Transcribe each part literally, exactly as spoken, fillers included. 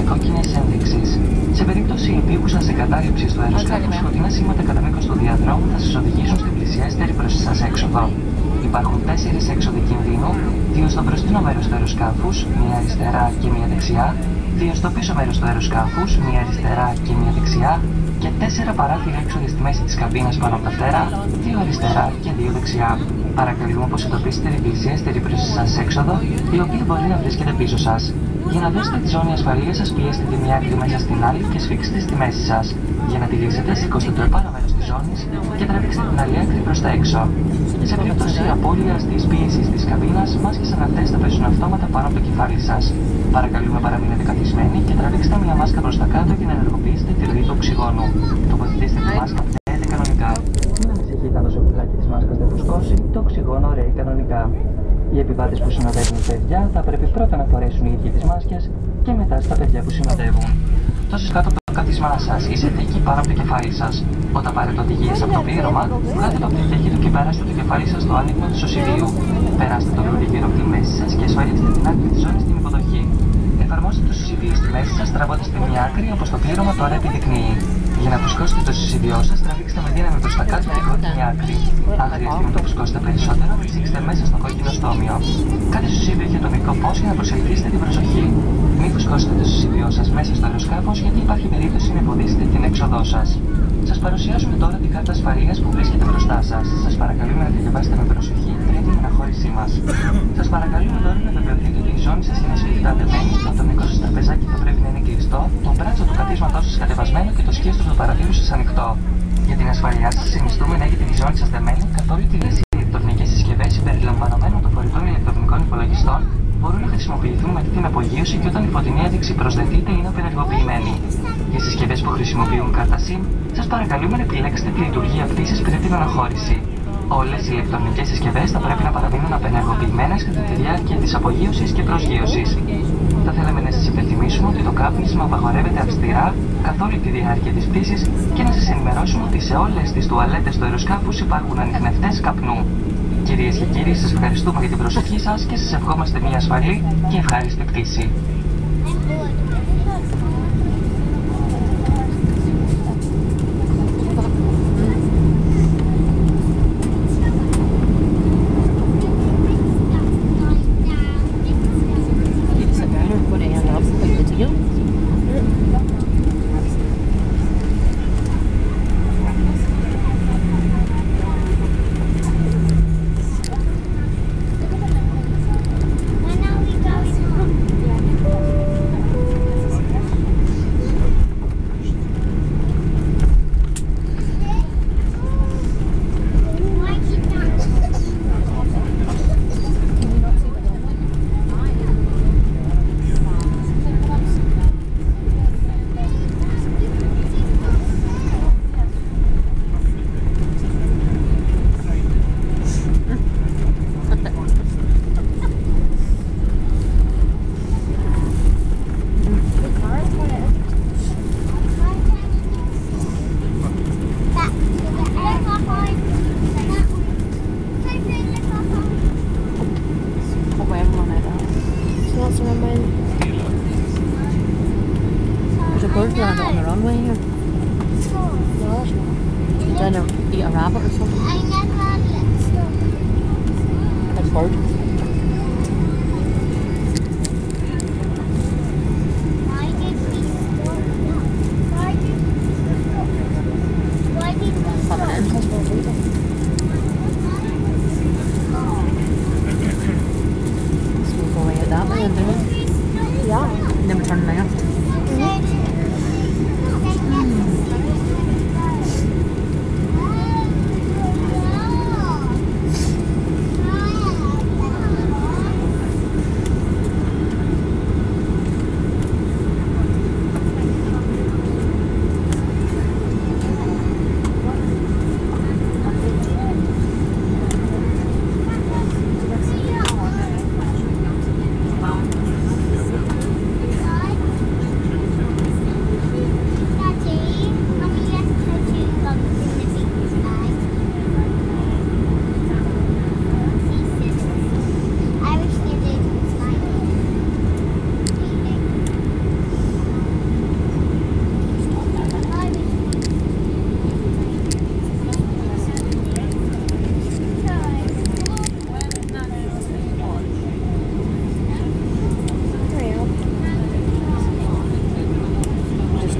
κόκκινες ένδειξεις. Σε περίπτωση επίγουσας εγκατάλειψης του αεροσκάφους, σκοτεινά σήματα κατά μήκος του διαδρόμου θα σας οδηγήσουν στην πλησιέστερη προς εσάς έξοδο. Υπάρχουν τέσσερις έξοδοι κινδύνου, δύο στο μπροστινό μέρος του αεροσκάφους, μία αριστερά και μία δεξιά, δύο στο πίσω μέρος του αεροσκάφους, μία αριστερά και μία δεξιά και τέσσερα παράθυρα έξοδοι στη μέση της καμπίνας πάνω από τα φτερά, δύο αριστερά και δύο δεξιά. Παρακαλούμε πως εντοπίσετε την πλησιέστερη προς εσάς έξοδο, η οποία μπορεί να βρίσκεται πίσω σας. Για να δώσετε τη ζώνη ασφαλείας σας, πιέστε τη μία άκρη μέσα στην άλλη και σφίξτε στη μέση σας. Για να τη λύσετε, σηκώστε το επάνω μέρος της ζώνης και τραβήξτε την άλλη άκρη προς τα έξω. Σε περίπτωση απώλειας της πίεσης της καμπίνας, μάσκες αναρτές θα πέσουν αυτόματα πάνω από το κεφάλι σας. Παρακαλούμε παραμείνετε καθισμένοι και τραβήξτε μια μάσκα προς τα κάτω για να ενεργοποιήσετε τη ροή του οξυγόνου. Τοποθετήστε τη μάσκα πέντε κανονικά. Μην ανησυχείτε αν το σοκουλάκι της μάσκας δεν φουσκώσει, το οξυγόνο ρέει κανονικά. Οι επιβάτες που συνοδεύουν παιδιά θα πρέπει πρώτα να φορέσουν οι ίδιοι τις μάσκες και μετά στα παιδιά που συνοδεύουν. Τόσο κάτω από το κάθισμά σας ή σε θήκη πάνω από το κεφάλι σας. Όταν πάρετε οδηγίες από το πλήρωμα, βγάλτε το πτυχιακή του και περάστε το κεφάλι σας στο άνοιγμα του σωσιδίου. Περάστε το λουλί γύρω από τη μέση σας και ασφαλίστε την άκρη της ζώνης στην υποδοχή. Εφαρμόστε το σωσίδιο στη μέση σας τραβώντας τη μία άκρη όπως το πλήρωμα τώρα επιδεικνύει. Για να φουσκώσετε το σωσίδιό σας, τραβήξτε με δύναμη προς τα κάτω την κόκκινη άκρη. Αν χρειαστεί να το φουσκώσετε περισσότερο, ριζίξτε μέσα στο κόκκινο στόμιο. Κάθε σωσίδιο έχει ατομικό φως για να προσελκύσετε την προσοχή. Μην φουσκώσετε το σωσίδιό σας μέσα στο αεροσκάφος, γιατί υπάρχει περίπτωση να εμποδίσετε την έξοδό σας. Σας παρουσιάζουμε τώρα την κάρτα ασφαλείας που βρίσκεται μπροστά σας. Σας παρακαλούμε να τη διαβάσετε με προσοχή πριν την αναχώρησή μας. Σας παρακαλούμε τώρα να βεβαιωθείτε ότι η ζώνη σας είναι σφιχτά δεμένη, το ατομικό σας τραπεζάκι θα πρέπει να είναι κλειστό, το μπράτσο του καθίσματός σας κατεβασμένο και το σκίαστρο του παραθύρου σας ανοιχτό. Για την ασφαλειά σας, συνιστούμε να έχετε τη ζώνη σας δεμένη, καθ' όλη τη λύση ηλεκτρονικές συσκευές συμπεριλαμβανομένων των φορητών ηλεκτρονικών υπολογιστών μπορούν να χρησιμοποιηθούν με την απογείωση και όταν η φωτεινή ένδειξη προσδεθείται είναι απενεργοποιημένη. Για συσκευές που χρησιμοποιούν κάρτα SIM, σας παρακαλούμε να επιλέξετε τη λειτουργία πτήσης πριν την αναχώρηση. Όλες οι ηλεκτρονικές συσκευές θα πρέπει να παραμείνουν απενεργοποιημένες κατά τη διάρκεια της απογείωσης και προσγείωσης. Θα θέλαμε να σας υπενθυμίσουμε ότι το κάπνισμα απαγορεύεται αυστηρά καθ' όλη τη διάρκεια της πτήσης και να σας ενημερώσουμε ότι σε όλες τις τουαλέτες του αεροσκάφους υπάρχουν ανιχνευτές καπνού. Κυρίες και κύριοι, σας ευχαριστούμε για την προσοχή σας και σας ευχόμαστε μια ασφαλή και ευχάριστη πτήση.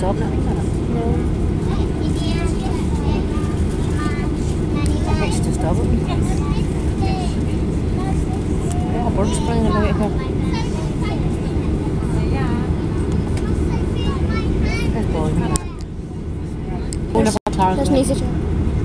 stop now, isn't it? No. I think it's just stop it. Yeah, birds flying about here. Good boy. Oh, never tired. There's an easy job.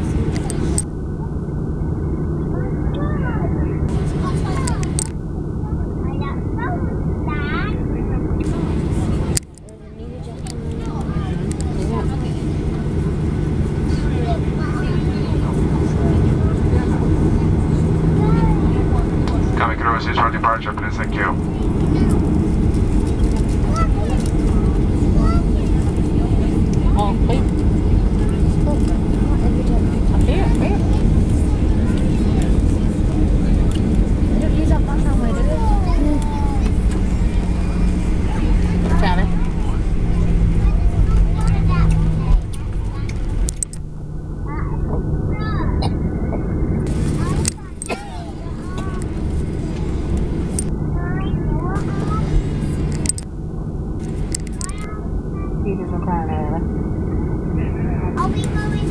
Coming cruises for departure, please, thank you. Oh, wait. Up here, up here. He's up on somewhere, did it? Charlie. Peter's a crying early. Are we going